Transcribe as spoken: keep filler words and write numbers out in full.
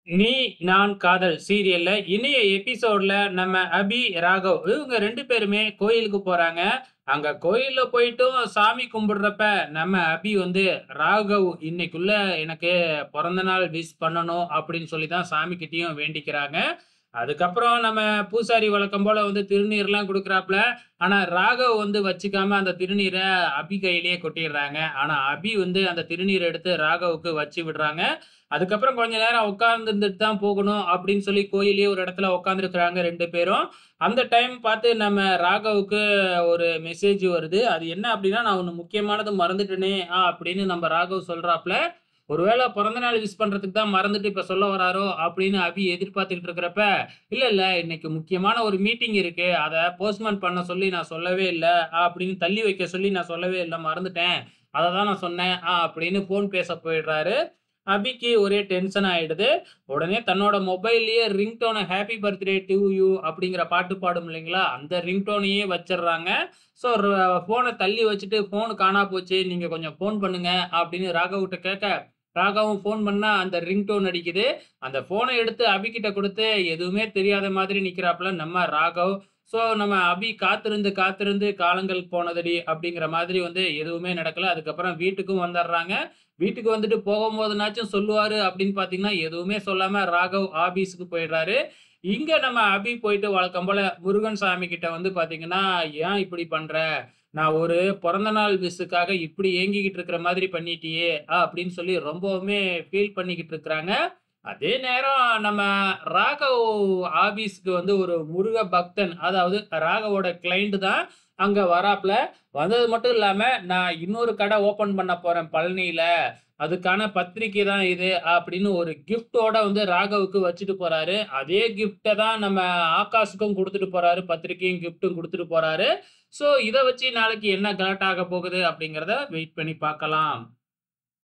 நீ, நான் காதல் சீரியல்ல இன்றைய எபிசோட்ல நம்ம அபி, ராகவ் இவங்க ரெண்டு பேருமே கோயிலுக்கு போறாங்க. அங்க கோயில்ல போயிட்டும் சாமி கும்பிடுறப்ப, நம்ம அபி வந்து ராகவ் இன்னைக்குள்ள எனக்கு பொறந்த நாள் விஷ் பண்ணணும் அப்படின்னு சொல்லி தான் சாமிகிட்டயும் வேண்டிக்கிறாங்க. அதுக்கப்புறம் நம்ம பூசாரி வழக்கம் போல வந்து திருநீர்லாம் குடுக்குறாப்ல. ஆனா ராகவ் வந்து வச்சுக்காம அந்த திருநீர அபி கையிலேயே கொட்டிர்றாங்க. ஆனா அபி வந்து அந்த திருநீர எடுத்து ராகவுக்கு வச்சு விடுறாங்க. அதுக்கப்புறம் கொஞ்ச நேரம் உட்கார்ந்திருந்துட்டு தான் போகணும் அப்படின்னு சொல்லி கோயில்லயே ஒரு இடத்துல உட்கார்ந்திருக்கிறாங்க ரெண்டு பேரும். அந்த டைம் பார்த்து நம்ம ராகவுக்கு ஒரு மெசேஜ் வருது. அது என்ன அப்படின்னா, "நான் ஒண்ணு முக்கியமானது மறந்துட்டேனே" அ அப்படின்னு நம்ம ராகவ் சொல்றாப்ல. ஒருவேள பொறந்த நாள் விஷ் பண்றதுக்கு தான் மறந்துட்டு இப்ப சொல்ல வராரோ அப்படின்னு அபி எதிர்பார்த்துக்கிட்டு இருக்கிறப்ப, "இல்ல, இல்ல இன்னைக்கு முக்கியமான ஒரு மீட்டிங் இருக்கு. அத போஸ்ட்போன் பண்ண சொல்லி நான் சொல்லவே இல்ல" அப்படின்னு தள்ளி வைக்க சொல்லி நான் சொல்லவே இல்ல. மறந்துட்டேன். அத தான் நான் சொன்னேன். அ அப்படின்னு ஃபோன் பேச போயிடுறாரு. அபிக்கு ஒரே டென்ஷன் ஆயிடுது. உடனே தன்னோட மொபைல்லயே ரிங்டோன "ஹேப்பி பர்த்டே டூ யூ" அப்படிங்கிற பாட்டு பாடும் இல்லைங்களா? அந்த ரிங்டோனையே வச்சுடுறாங்க. ஸோ ர ஃபோன தள்ளி வச்சுட்டு, "ஃபோன் காணா போச்சு. நீங்க கொஞ்சம் ஃபோன் பண்ணுங்க" அப்படின்னு ராகவ்ட்ட கேட்க, ராகவும் ஃபோன் பண்ணா அந்த ரிங்டோன் அடிக்குது. அந்த ஃபோன எடுத்து அபிகிட்ட குடுத்து, எதுவுமே தெரியாத மாதிரி நிக்கிறாப்ல நம்ம ராகவ். ஸோ நம்ம அபி காத்திருந்து, காத்திருந்து "காலங்கள் போனதடி" அப்படிங்கிற மாதிரி வந்து எதுவுமே நடக்கல. அதுக்கப்புறம் வீட்டுக்கும் வந்துடுறாங்க. வீட்டுக்கு வந்துட்டு போகும்போதுனாச்சும் சொல்லுவாரு அப்படின்னு பார்த்தீங்கன்னா, எதுவுமே சொல்லாம ராகவ் ஆபீஸ்க்கு போயிடுறாரு. இங்க நம்ம அபி போயிட்டு வழக்கம் போல முருகன் சாமி கிட்ட வந்து பார்த்தீங்கன்னா, "ஏன் இப்படி பண்ற? நான் ஒரு பொறந்த நாள் விஷ்ஷுக்காக இப்படி ஏங்கிக்கிட்டு இருக்கிற மாதிரி பண்ணிட்டியே!" அ அப்படின்னு சொல்லி ரொம்பவுமே ஃபீல் பண்ணிக்கிட்டு இருக்கிறாங்க. அதே நேரம் நம்ம ராகவ் ஆபீஸ்க்கு வந்து ஒரு முருக பக்தன், அதாவது ராகவோட கிளையண்ட் தான் அங்க வராப்ல. வந்தது மட்டும் இல்லாம, "நான் இன்னொரு கடை ஓப்பன் பண்ண போறேன் பழனியில. அதுக்கான பத்திரிக்கை தான் இது" அப்படின்னு ஒரு கிஃப்ட்டோட வந்து ராகவுக்கு வச்சுட்டு போறாரு. அதே கிஃப்ட்ட தான் நம்ம ஆகாஷுக்கும் குடுத்துட்டு போறாரு. பத்திரிக்கையும், கிஃப்ட்டும் குடுத்துட்டு போறாரு. ஸோ இத வச்சு நாளைக்கு என்ன கலாட்டா ஆகப் போகுது அப்படிங்கிறத வெயிட் பண்ணி பார்க்கலாம்.